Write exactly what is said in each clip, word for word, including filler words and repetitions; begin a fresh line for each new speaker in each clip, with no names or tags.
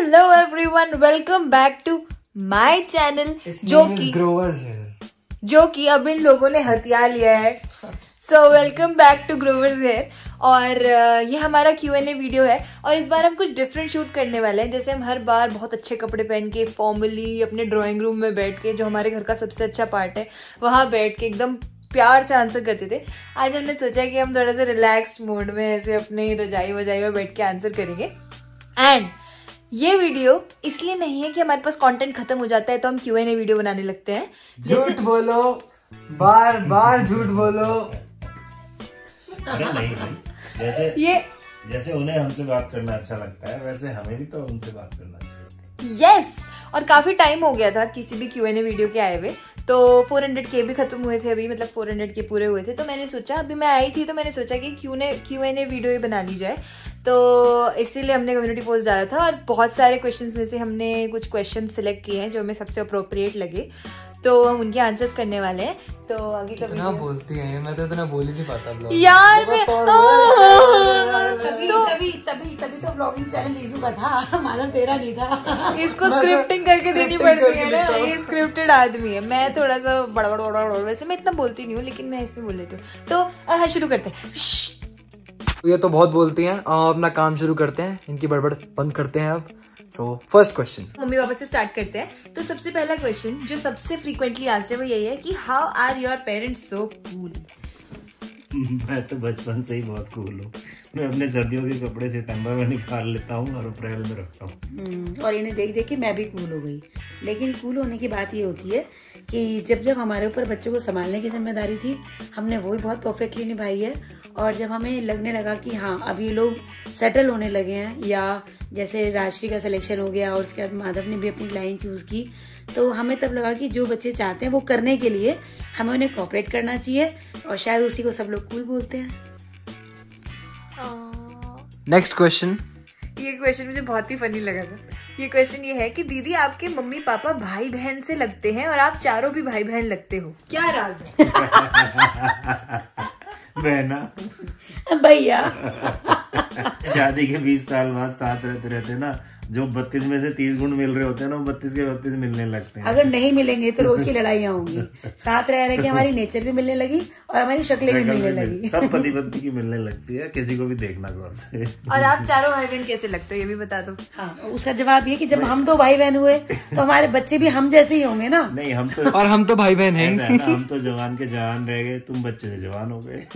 Hello everyone, welcome back to my channel जो कि
growers hair
जो कि अब इन लोगों ने हथिया लिया है। So welcome back to Grovers here. और ये हमारा क्यू एन ए वीडियो है और इस बार हम कुछ डिफरेंट शूट करने वाले हैं। जैसे हम हर बार बहुत अच्छे कपड़े पहन के फॉर्मली अपने ड्राइंग रूम में बैठ के, जो हमारे घर का सबसे अच्छा पार्ट है, वहां बैठ के एकदम प्यार से आंसर करते थे। आज हमने सोचा कि हम थोड़ा सा रिलैक्स्ड मोड में ऐसे अपने रजाई वजाई में बैठ के आंसर करेंगे। एंड ये वीडियो इसलिए नहीं है कि हमारे पास कंटेंट खत्म हो जाता है तो हम क्यू एन ए वीडियो बनाने लगते हैं।
झूठ बोलो, बार बार झूठ बोलो।
अरे नहीं नहीं, जैसे ये जैसे उन्हें हमसे बात करना अच्छा लगता है वैसे हमें भी तो उनसे बात करना अच्छा लगता है।
Yes yes! और काफी टाइम हो गया था किसी भी क्यू एन ए वीडियो के आए हुए, तो चार सौ के भी खत्म हुए थे अभी, मतलब चार सौ के पूरे हुए थे। तो मैंने सोचा, अभी मैं आई थी तो मैंने सोचा कि क्यू एन ए वीडियो ही बना ली जाए। तो इसीलिए हमने कम्युनिटी पोस्ट डाला था और बहुत सारे क्वेश्चंस में से हमने कुछ क्वेश्चन सिलेक्ट किए हैं जो हमें सबसे अप्रोप्रिएट लगे, तो हम उनके आंसर्स करने वाले हैं। तो आगे का
इतना बोलती हैं, मैं तो इतना बोल ही नहीं पाता ब्लॉग
यार मैं
तभी तभी तभी तभी तो ब्लॉगिंग चैनल लीजू का था, हमारा तेरा नहीं था।
इसको स्क्रिप्टिंग करके देनी पड़ती है ना, ये स्क्रिप्टेड आदमी है। मैं थोड़ा सा बड़बड़ बड़बड़, वैसे मैं इतना बोलती नहीं हूँ लेकिन मैं इसमें बोल लेती हूँ। तो हाँ, शुरू करते हैं।
ये तो बहुत बोलती हैं, अपना काम शुरू करते हैं, इनकी बड़बड़ बंद करते हैं अब। So first question
mummy papa से स्टार्ट करते हैं। तो सबसे पहला क्वेश्चन जो सबसे फ्रीक्वेंटली आस्क्ड है वो यही है कि how are your parents so cool.
मैं तो बचपन से ही बहुत कूल हूँ। मैं अपने सर्दियों के कपड़े सितंबर में निकाल लेता हूँ और अप्रैल में रखता हूँ।
और इन्हें देख देख के मैं भी कूल हो गई। लेकिन कूल होने की बात ये होती है कि जब जब हमारे ऊपर बच्चों को संभालने की जिम्मेदारी थी, हमने वो भी बहुत परफेक्टली निभाई है। और जब हमें लगने लगा कि हाँ अब ये लोग सेटल होने लगे हैं, या जैसे राशि का सिलेक्शन हो गया और उसके बाद माधव ने भी अपनी लाइन चूज की, तो हमें तब लगा कि जो बच्चे चाहते हैं वो करने के लिए हमें उन्हें कोऑपरेट करना चाहिए, और शायद उसी को सब लोग कूल बोलते हैं।
Next question.
ये क्वेश्चन मुझे बहुत ही फनी लगा था। ये क्वेश्चन ये है कि दीदी आपके मम्मी पापा भाई बहन से लगते हैं और आप चारों भी भाई बहन लगते हो, क्या राज है?
बहना
भैया
शादी के बीस साल बाद साथ रहते रहते ना, जो बत्तीस में से तीस गुण मिल रहे होते हैं ना, वो बत्तीस के बत्तीस मिलने लगते हैं।
अगर नहीं मिलेंगे तो रोज की लड़ाइयाँ होंगी। साथ रह रहे के हमारी नेचर भी मिलने लगी और हमारी शक्लें भी मिलने लगी।
सब पति पत्नी की मिलने लगती है, किसी को भी देखना गौर से।
और आप चारों भाई बहन कैसे लगते हो ये भी बता दो।
हाँ, उसका जवाब ये कि जब हम दो भाई बहन हुए तो हमारे बच्चे भी हम जैसे ही होंगे ना।
नहीं, हम तो
और हम तो भाई बहन हैं।
हम तो जवान के जवान रह गए, तुम बच्चे से जवान हो गए।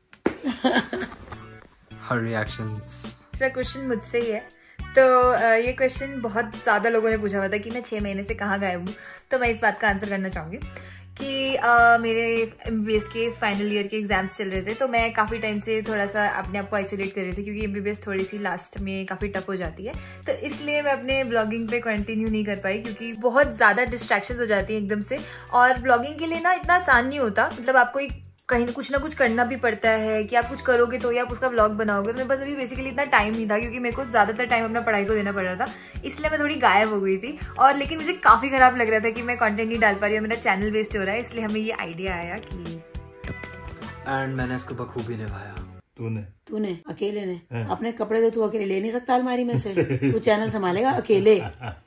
हर रिएक्शंस।
दूसरा क्वेश्चन मुझसे ही है। तो ये क्वेश्चन बहुत ज्यादा लोगों ने पूछा हुआ था कि मैं छह महीने से कहाँ गायब हूँ, तो मैं इस बात का आंसर करना चाहूंगी कि uh, मेरे एम बी बी एस के फाइनल ईयर के एग्जाम्स चल रहे थे, तो मैं काफी टाइम से थोड़ा सा अपने आप को आइसोलेट कर रही थी क्योंकि एम बी बी एस थोड़ी सी लास्ट में काफी टफ हो जाती है। तो इसलिए मैं अपने ब्लॉगिंग पे कंटिन्यू नहीं कर पाई क्योंकि बहुत ज्यादा डिस्ट्रैक्शंस हो जाती हैं एकदम से, और ब्लॉगिंग के लिए ना इतना आसान नहीं होता। मतलब आपको एक कहीं कुछ ना कुछ करना भी पड़ता है कि आप कुछ करोगे तो ही आप उसका व्लॉग बनाओगे। तो मेरे पास अभी बेसिकली इतना टाइम नहीं था क्योंकि मेरे को ज्यादातर टाइम अपना पढ़ाई को देना पड़ रहा था, इसलिए मैं थोड़ी गायब हो गई थी। और लेकिन मुझे काफी खराब लग रहा था कि मैं कंटेंट नहीं डाल पा रही हूँ, मेरा चैनल वेस्ट हो रहा है, इसलिए हमें ये आइडिया आया कि
एंड मैंने इसको बखूबी निभाया।
तूने
तूने अकेले ने अपने कपड़े तो तू अकेले ले नहीं सकता अलमारी में से, तू चैनल संभालेगा अकेले।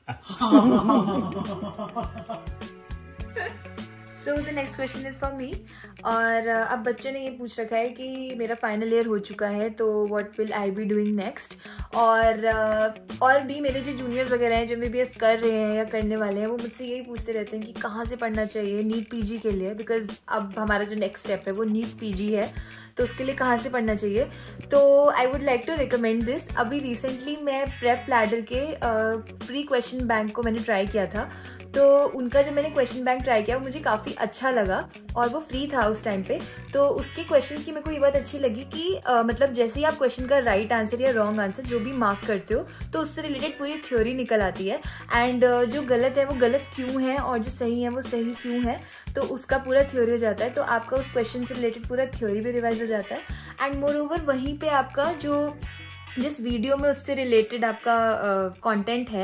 So the next question is for me. और uh, अब बच्चों ने ये पूछ रखा है कि मेरा फाइनल ईयर हो चुका है तो what will I be doing next. और uh, और भी मेरे जो जूनियर्स वगैरह हैं जो एम बी बी एस कर रहे हैं या करने वाले हैं, वो मुझसे यही पूछते रहते हैं कि कहाँ से पढ़ना चाहिए नीट पी जी के लिए, बिकॉज अब हमारा जो नेक्स्ट स्टेप है वो नीट पी जी है, तो उसके लिए कहाँ से पढ़ना चाहिए। तो I would like to recommend this. अभी रिसेंटली मैं प्रेप लैडर के फ्री क्वेश्चन बैंक को मैंने ट्राई किया था, तो उनका जब मैंने क्वेश्चन बैंक ट्राई किया मुझे काफ़ी अच्छा लगा और वो फ्री था उस टाइम पे। तो उसके क्वेश्चंस की मेरे को ये बात अच्छी लगी कि uh, मतलब जैसे ही आप क्वेश्चन का राइट आंसर या रॉन्ग आंसर जो भी मार्क करते हो तो उससे रिलेटेड पूरी थ्योरी निकल आती है, एंड uh, जो गलत है वो गलत क्यों है और जो सही है वो सही क्यों है, तो उसका पूरा थ्योरी हो जाता है। तो आपका उस क्वेश्चन से रिलेटेड पूरा थ्योरी भी रिवाइज हो जाता है, एंड मोर ओवर वहीं पे आपका जो जिस वीडियो में उससे रिलेटेड आपका कंटेंट uh, है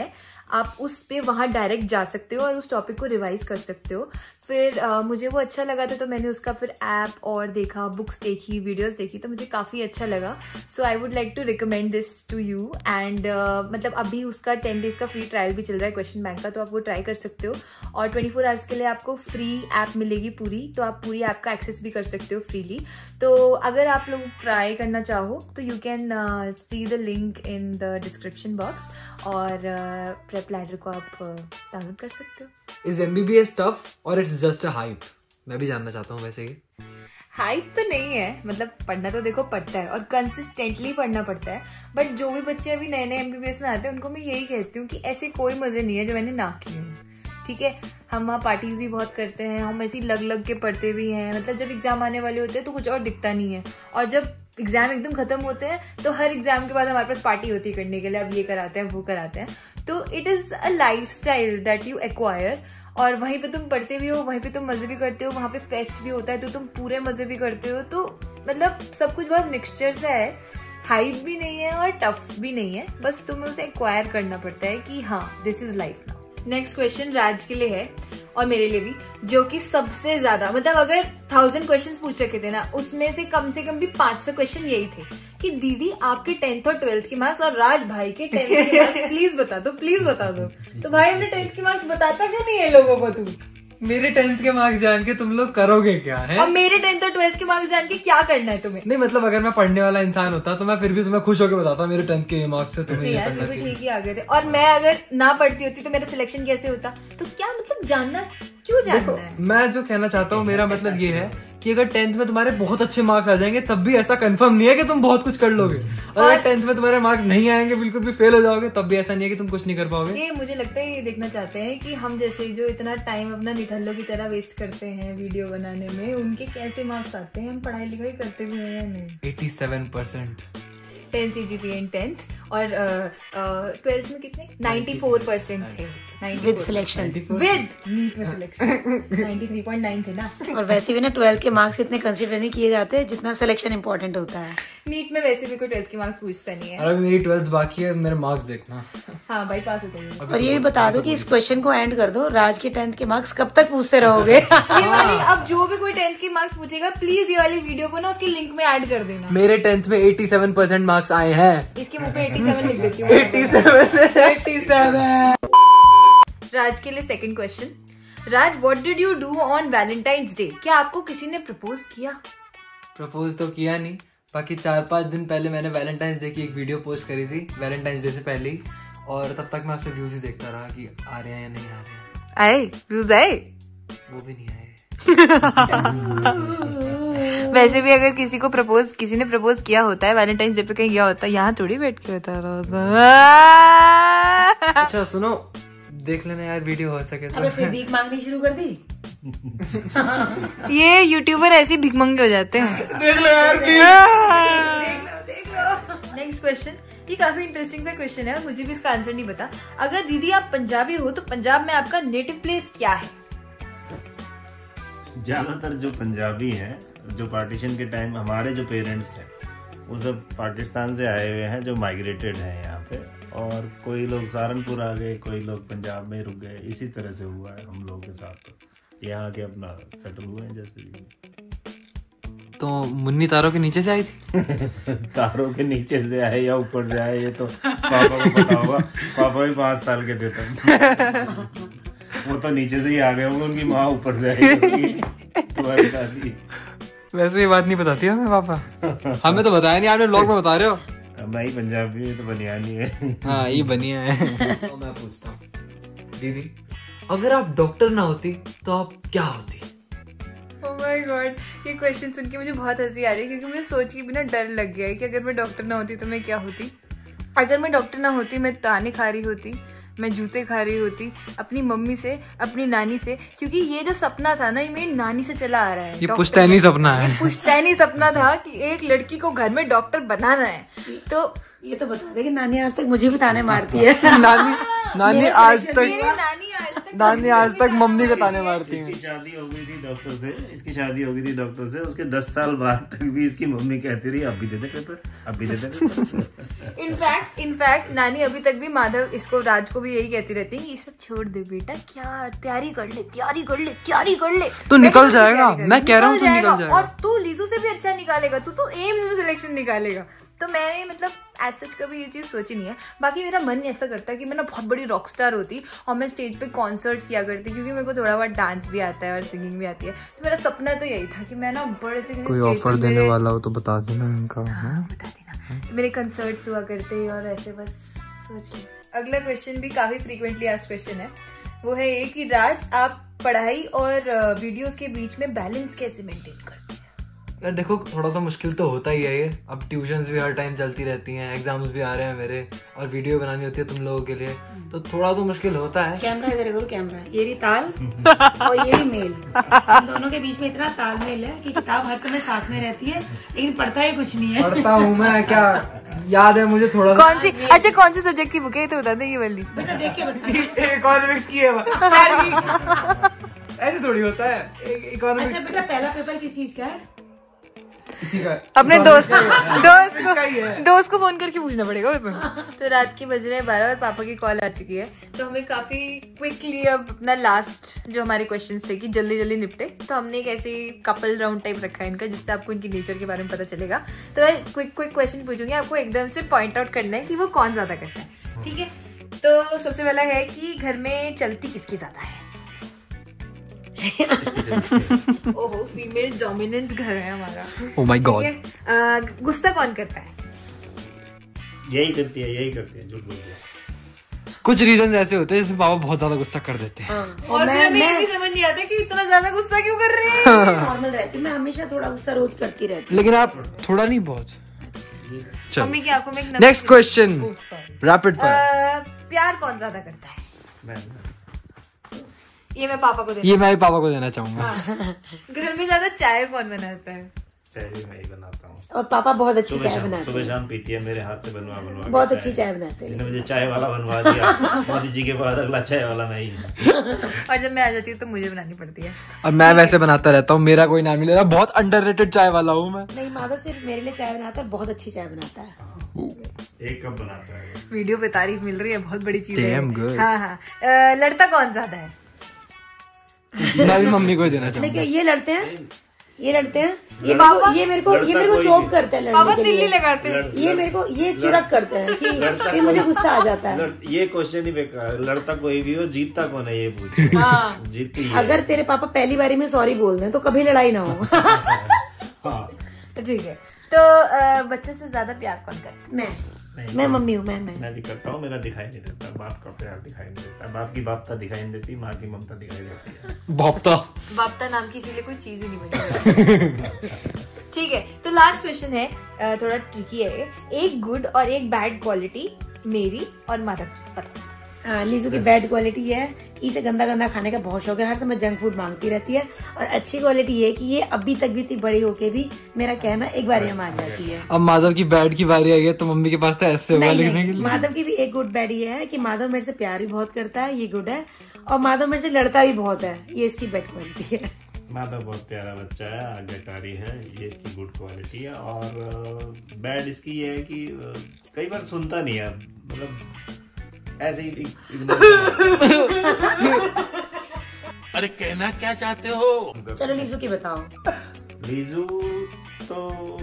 आप उस पे वहाँ डायरेक्ट जा सकते हो और उस टॉपिक को रिवाइज कर सकते हो। फिर uh, मुझे वो अच्छा लगा था तो मैंने उसका फिर ऐप और देखा, बुक्स देखी, वीडियोस देखी, तो मुझे काफ़ी अच्छा लगा। So I would like to recommend this to you and मतलब अभी उसका टेन डेज का फ्री ट्रायल भी चल रहा है क्वेश्चन बैंक का, तो आप वो ट्राई कर सकते हो और ट्वेंटी फोर आवर्स के लिए आपको फ्री ऐप मिलेगी पूरी, तो आप पूरी ऐप का एक्सेस भी कर सकते हो फ्रीली। तो अगर आप लोग ट्राई करना चाहो तो you can see the link in the description box और प्रेप लैडर को आप डाउनलोड कर सकते हो।
इज एमबीबीएस टफ और इट्स जस्ट अ हाइप? मैं भी जानना चाहता हूँ वैसे ही।
हाइप तो नहीं है, मतलब पढ़ना तो देखो पड़ता है और कंसिस्टेंटली पढ़ना पड़ता है, बट जो भी बच्चे अभी नए नए एमबीबीएस में आते हैं उनको मैं यही कहती हूँ कि ऐसे कोई मजे नहीं है जो मैंने ना किए हूँ, ठीक है। हम वहाँ पार्टीज भी बहुत करते हैं, हम ऐसे लग लग के पढ़ते भी हैं, मतलब जब एग्जाम आने वाले होते हैं तो कुछ और दिखता नहीं है, और जब एग्जाम एकदम खत्म होते हैं तो हर एग्जाम के बाद हमारे पास पार्टी होती है करने के लिए, अब ये कराते हैं वो कराते हैं। तो it is a life style that you acquire, और वहीं पे तुम पढ़ते भी हो, वहीं पे तुम मजे भी करते हो, वहाँ पे फेस्ट भी होता है तो तुम पूरे मजे भी करते हो। तो मतलब सब कुछ बहुत मिक्सचर सा है, हाइप भी नहीं है और टफ भी नहीं है, बस तुम्हें उसे एक्वायर करना पड़ता है कि हाँ this is life now. Next question Raj के लिए है और मेरे लिए भी, जो कि सबसे ज्यादा, मतलब अगर थाउजेंड क्वेश्चंस पूछ रखे थे ना, उसमें से कम से कम भी पांच सौ क्वेश्चन यही थे कि दीदी आपके टेंथ और ट्वेल्थ के मार्क्स और राज भाई के टेंथ के मार्क्स प्लीज बता दो, प्लीज बता दो। तो भाई हमने टेंथ के मार्क्स बताता क्यों नहीं है लोगों को? तू
मेरे टेंथ के मार्क्स जान के तुम लोग करोगे क्या है?
और मेरे टेंथ और ट्वेल्थ के मार्क्स जान के क्या करना है तुम्हें?
नहीं मतलब अगर मैं पढ़ने वाला इंसान होता तो मैं फिर भी तुम्हें खुश होकर बताता मेरे टेंथ के मार्क्स से तुम्हें ये पढ़ना चाहिए।
ठीक ही आ गए थे, और मैं अगर ना पढ़ती होती तो मेरा सिलेक्शन कैसे होता? तो क्या मतलब जानना क्यों जानना है?
मैं जो कहना चाहता हूँ मेरा मतलब ये है कि अगर टेंथ में तुम्हारे बहुत अच्छे मार्क्स आ जाएंगे तब भी ऐसा कंफर्म नहीं है कि तुम बहुत कुछ कर लोगे। अगर टेंथ में तुम्हारे मार्क्स नहीं आएंगे, बिल्कुल भी फेल हो जाओगे, तब भी ऐसा नहीं है कि तुम कुछ नहीं कर पाओगे।
ये मुझे लगता है ये देखना चाहते हैं कि हम जैसे जो इतना टाइम अपना निठल्लों की तरह वेस्ट करते हैं वीडियो बनाने में, उनके कैसे मार्क्स आते हैं, हम पढ़ाई लिखाई करते भी हैं या नहीं।
सत्तासी percent
ten CGPA in tenth और ट्वेल्थ में कितने? नाइन्टी फोर परसेंट थे
विद सिलेक्शन,
विद नीट में selection ninety three point nine थे ना।
और वैसे भी ना ट्वेल्थ के मार्क्स इतने कंसीडर नहीं किए जाते जितना सिलेक्शन इंपॉर्टेंट होता है।
नीट में वैसे भी कोई ट्वेल्थ के मार्क्स पूछता नहीं है।
अरे मेरी ट्वेल्थ बाकी है, मेरे मार्क्स देखना।
हाँ भाई पास हो जाएंगे।
और ये भी बता दो कि इस क्वेश्चन को एंड कर दो, राज के टेंथ के मार्क्स कब तक पूछते रहोगे?
ये वाली अब जो भी कोई टेंथ के मार्क्स पूछेगा प्लीज ये वाली वीडियो को ना उसके लिंक में ऐड कर देना।
मेरे टेंथ में सत्तासी परसेंट मार्क्स आए हैं।
इसके मुंह पे सत्तासी लिख देती हूँ।
सत्तासी
राज के लिए second question. Raj, what did you do on Valentine's Day? क्या आपको किसी ने प्रपोज किया?
प्रपोज तो किया नहीं, बाकी चार पांच दिन पहले मैंने वैलेंटाइंस डे की एक वीडियो पोस्ट करी थी, वैलेंटाइंस डे से पहले ही, और तब तक मैं उस पर व्यूज ही देखता रहा कि आ रहे हैं या नहीं आ रहे हैं।
आए व्यूज आए?
वो भी नहीं आए।
वैसे भी अगर किसी को प्रपोज किसी ने प्रपोज किया होता है वैलेंटाइंस डे पे कहीं गया होता है, यहाँ थोड़ी बैठ के होता रहा।
अच्छा सुनो, देख लेना यार वीडियो हो सके तो।
अबे फिर भीख मांगनी शुरू कर दी।
ये यूट्यूबर ऐसे भिखमंगे हो जाते हैं।
देख लो यार।
नेक्स्ट क्वेश्चन, ये काफी इंटरेस्टिंग सा क्वेश्चन है और मुझे भी इसका आंसर नहीं पता। अगर दीदी आप पंजाबी हो तो पंजाब में आपका नेटिव प्लेस क्या है?
ज्यादातर जो पंजाबी हैं, जो पार्टीशन के टाइम हमारे जो पेरेंट्स हैं वो सब पाकिस्तान से आए हुए हैं, जो माइग्रेटेड हैं यहाँ पे, और कोई लोग सहारनपुर आ गए, कोई लोग पंजाब में रुक गए, इसी तरह से हुआ है हम लोगों के साथ। तो यहाँ के अपना सेटल हुए हैं जैसे भी।
तो मुन्नी तारों के नीचे से आई थी?
तारों के नीचे से आए या ऊपर से आए ये तो पापा को पता होगा। पापा भी पाँच साल के थे तब। वो तो नीचे से ही आ गए होंगे, उनकी माँ ऊपर से आई। तुम्हारी दादी
वैसे ये बात नहीं बताती हमें पापा। हमें तो बताया नहीं, आपने ब्लॉग में बता रहे हो।
मैं ही पंजाबी है तो बनियानी है।
हाँ ये बनिया है। तो मैं पूछता हूँ दीदी, अगर आप डॉक्टर ना होती तो आप क्या होती?
Oh my God, ये क्वेश्चन सुन के मुझे बहुत हंसी आ रही है क्योंकि मुझे सोच के बिना डर लग गया है कि अगर मैं डॉक्टर ना होती तो मैं क्या होती। अगर मैं डॉक्टर ना होती मैं ताने खा रही होती, मैं जूते खा रही होती अपनी मम्मी से, अपनी नानी से, क्योंकि ये जो सपना था ना ये मेरी नानी से चला आ रहा है।
ये पुश्तैनी सपना है।
ये पुश्तैनी सपना था कि एक लड़की को घर में डॉक्टर बनाना है। तो
ये तो बता दे कि नानी आज तक मुझे भी ताने मारती है।
नानी नानी आज तक
मेरी नानी आज तक
नानी आज तक मम्मी को ताने मारती है।
इसकी शादी हो गई थी डॉक्टर से, इसकी शादी हो गई थी डॉक्टर से, उसके दस साल बाद तक भी इसकी मम्मी कहती रही अब भी दे दे पेपर, अब भी दे दे पेपर।
इनफैक्ट इनफैक्ट नानी अभी तक भी माधव इसको राज को भी यही कहती रहती है, ये सब छोड़ दे बेटा, क्या तैयारी कर ले, तैयारी कर ले, तैयारी कर ले,
तो निकल जाएगा। मैं कह रहा हूँ निकल जाएगा,
और तू लीजू से भी अच्छा निकालेगा, तू तो एम्स में सिलेक्शन निकालेगा। तो मैंने मतलब एज सच कभी ये चीज़ सोची नहीं है। बाकी मेरा मन ऐसा करता है कि मैं ना बहुत बड़ी रॉक स्टार होती और मैं स्टेज पे कॉन्सर्ट्स किया करती, क्योंकि मेरे को थोड़ा बहुत डांस भी आता है और सिंगिंग भी आती है। तो मेरा सपना तो यही था कि मैं ना बड़े से
कोई ऑफर देने वाला हो तो बता देना इनका।
हाँ, बता देना। तो मेरे कंसर्ट्स हुआ करते और ऐसे बस सोचिए। अगला क्वेश्चन भी काफी फ्रीक्वेंटली आस्क्ड क्वेश्चन है, वो है ये कि राज आप पढ़ाई और वीडियोस के बीच में बैलेंस कैसे मेंटेन करते हैं?
यार देखो थोड़ा सा मुश्किल तो होता ही है ये, अब ट्यूशन्स भी हर टाइम चलती रहती हैं, एग्जाम्स भी आ रहे हैं मेरे, और वीडियो बनानी होती है तुम लोगों के लिए, तो थोड़ा तो मुश्किल होता है।
कैमरा इधर है, कैमरा ये रही ताल और ये रही मेल, इन दोनों के बीच में इतना तालमेल है कि किताब हर समय साथ में रहती है लेकिन पढ़ता ही कुछ नहीं है।
पढ़ता हूँ मैं, क्या याद है मुझे थोड़ा
कौन सी, अच्छा कौन सी सब्जेक्ट की बुक है तो बता दे ये वाली।
बेटा देख के बता।
इकोनॉमिक्स की है ऐसे थोड़ी होता है।
अच्छा बेटा पहला पेपर किस चीज का है?
किसी का
अपने दोस्त दोस्त को
ही है।
दोस्त को फोन करके पूछना पड़ेगा। तो रात के बज रहे हैं बारह और पापा की कॉल आ चुकी है, तो हमें काफी क्विकली अब अपना लास्ट जो हमारे क्वेश्चंस थे कि जल्दी जल्दी निपटे, तो हमने एक ऐसे कपल राउंड टाइप रखा है इनका, जिससे आपको इनकी नेचर के बारे में पता चलेगा। तो मैं क्विक क्विक क्वेश्चन पूछूंगी, आपको एकदम से पॉइंट आउट करना है कि वो कौन ज्यादा करता है, ठीक है? तो सबसे पहला है कि घर में चलती किसकी ज्यादा है? ओहो, फीमेल डोमिनेंट घर है हमारा।
Oh my God.
गुस्सा कौन करता है?
यही करती है, यही करती है, झूठ बोलती है।
कुछ रीजन ऐसे होते हैं जिसमें पापा बहुत ज्यादा गुस्सा कर देते हैं।
और फिर हमें ये भी समझ नहीं आता कि इतना ज्यादा गुस्सा क्यों कर रहे हैं।
नॉर्मल रहती, मैं हमेशा थोड़ा गुस्सा रोज करती रहती,
लेकिन आप थोड़ा नहीं, बहुत।
मम्मी की आंखों में
नेक्स्ट क्वेश्चन, रैपिड फायर।
प्यार कौन ज्यादा करता है?
मैं
ये मैं पापा को देना,
ये मैं भी पापा को देना चाहूंगा।
घर में ज्यादा चाय कौन बनाता है?
चाय भी मैं ही बनाता हूँ,
और पापा बहुत अच्छी चाय
सुबह
बनाते
सुबह
हैं,
शाम पीती है मेरे हाथ से बनवा बनवा।
बहुत अच्छी चाय बनाते हैं।
जिसने मुझे चाय वाला बनवा दिया, मोदी जी के बाद अगला चाय वाला मैं ही हूँ।
और जब मैं आ जाती हूँ तो मुझे बनानी पड़ती है।
और मैं वैसे बनाता रहता हूँ, मेरा कोई नाम नहीं लेता, बहुत अंडररेटेड चाय वाला हूँ मैं।
नहीं, माधव सिर्फ मेरे लिए चाय बनाता है, बहुत अच्छी चाय बनाता है।
एक कप बनाता है।
वीडियो पे तारीफ मिल रही है, बहुत बड़ी चीज है।
Damn good.
हाँ हाँ। अ, लड़ता कौन ज्यादा है?
मैं भी मम्मी को ही देना चाहूंगा।
देखिए ये लड़ते हैं, ये लड़ते हैं, ये मेरे को ये मेरे को ये मेरे को चौक करते हैं
पापा
लड़ने के
दिल्ली
लिए,
लगाते हैं।
ये मेरे को ये चिड़क करते हैं कि कि मुझे गुस्सा आ जाता है।
लड़- ये क्वेश्चन ही बेकार, लड़ता कोई भी हो, जीतता कौन है ये पूछ।
हाँ,
जीतती है।
अगर तेरे पापा पहली बारी में सॉरी बोल दें तो कभी लड़ाई ना हो।
हाँ।
ठीक है, तो अ, बच्चे से ज्यादा प्यार कौन करता है?
मैं
नहीं,
मैं मम्मी हूँ, मैं मैं
मैं भी करता हूँ, मेरा दिखाई नहीं देता, बाप का प्यार दिखाई नहीं देता, बाप की बापता दिखाई नहीं देती, माँ की ममता दिखाई देती है।
बापता
बापता नाम की इसीलिए कोई चीज ही नहीं बनी। ठीक है, तो लास्ट क्वेश्चन है, अ, थोड़ा ट्रिकी है। एक गुड और एक बैड क्वालिटी मेरी और माधव की, पता?
हाँ, लीजू की बैड क्वालिटी ये है कि इसे गंदा गंदा खाने का बहुत शौक है, हर समय जंक फूड मांगती रहती है। और अच्छी क्वालिटी ये है कि ये अभी तक भी इतनी बड़ी होके भी मेरा कहना एक बार में मान जाती है।
अब माधव की बैड की बारी आई है तो मम्मी के पास तो ऐसे होगा
नहीं,
लिखने
नहीं,
के लिए।
माधव की भी एक गुड बैड ये है कि माधव मेरे से प्यार भी बहुत करता है, ये गुड है। और माधव मेरे से लड़ता भी बहुत है, ये इसकी बैड क्वालिटी है।
माधव बहुत प्यारा बच्चा है, आज्ञाकारी है, ये इसकी गुड क्वालिटी है। और बैड इसकी ये है कि अ, कई बार सुनता नहीं है, मतलब ऐसे ही इग्नोर
अरे कहना क्या चाहते हो?
चलो लीजू की बताओ।
लीजू तो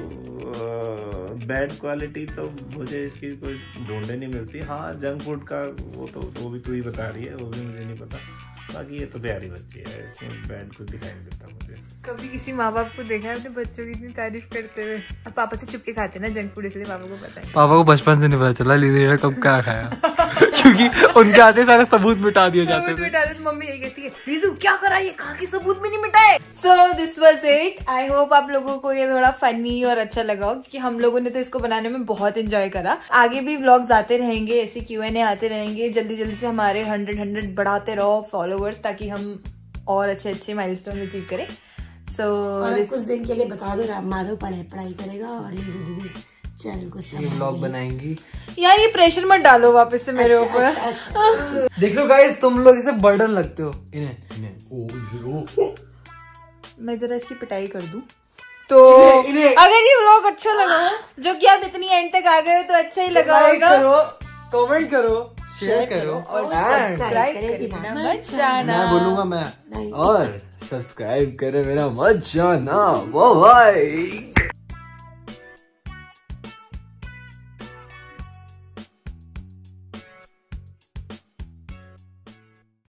बैड क्वालिटी तो मुझे इसकी कोई ढूंढने नहीं मिलती। हाँ, जंक फूड का वो तो वो भी तू ही बता रही है, वो भी मुझे नहीं पता। बाकी ये तो प्यारी बच्ची है, इसमें बैड कुछ दिखाई नहीं देता मुझे।
कभी किसी माँ बाप को देखा है अपने बच्चों की इतनी तारीफ करते हुए? अब पापा से छुप के खाते ना जंक फूड, इसलिए पापा को पता है।
पापा को बचपन से नहीं पता चला लीजिए ने कब क्या खाया क्योंकि उनके आते सारे सबूत मिटा दिए जाते थे।
मिटा देते, मम्मी यही कहती है, रीजू क्या करा, ये खा के सबूत में नहीं मिटाए। So this was it. I hope आप लोगों को ये थोड़ा फनी और अच्छा लगा हो, क्योंकि हम लोगों ने तो इसको बनाने में बहुत एंजॉय करा। आगे भी व्लॉग्स आते रहेंगे, ऐसे क्यू एन ए आते रहेंगे। जल्दी जल्दी से हमारे हंड्रेड हंड्रेड बढ़ाते रहो फॉलोवर्स, ताकि हम और अच्छे अच्छे माइलस्टोन अचीव करें। सो
और कुछ दिन के लिए बता दो, माधव पढ़ाई पढ़ाई करेगा और लीजू दीदी चैनल को
ये व्लॉग बनाएंगी।
यार ये प्रेशर मत डालो वापस से मेरे ऊपर।
अच्छा, अच्छा,
देख लो गाइस, तुम लोग इसे बर्डन लगते हो इन्हें इन्हें ओ, ओ, ओ।
मैं जरा इसकी पिटाई कर दूं तो
इन्हें, इन्हें।
अगर ये व्लॉग अच्छा लगा हो, जो कि आप इतनी एंड तक आ गए हो, तो अच्छा ही लगा
लाइक
होगा।
करो, कमेंट करो, शेयर करो और
सब्सक्राइब करना मत जाना।
मैं बोलूंगा मैं और सब्सक्राइब करे मेरा मत जाना। Bye bye.